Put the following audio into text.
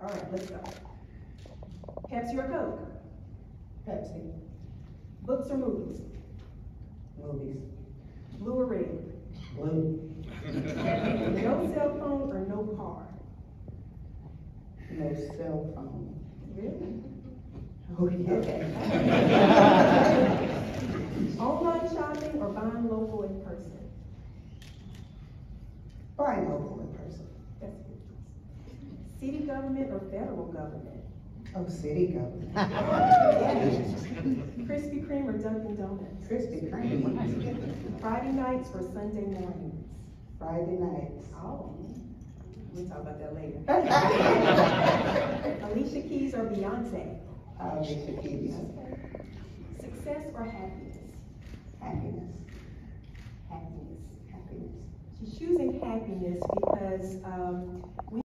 All right, let's go. Pepsi or Coke? Pepsi. Books or movies? Movies. Blue or red? Blue. No cell phone or no car? No cell phone. Really? Oh, yeah. Okay. Online shopping or buying local in person? Buying local in person. That's good. City government or federal government? Oh, city government. Yes. Krispy Kreme or Dunkin' Donuts? Krispy Kreme. Friday nights or Sunday mornings? Friday nights. Oh, we'll talk about that later. Alicia Keys or Beyonce? Alicia Keys. Success or happiness? Happiness. Happiness. Happiness. She's choosing happiness because we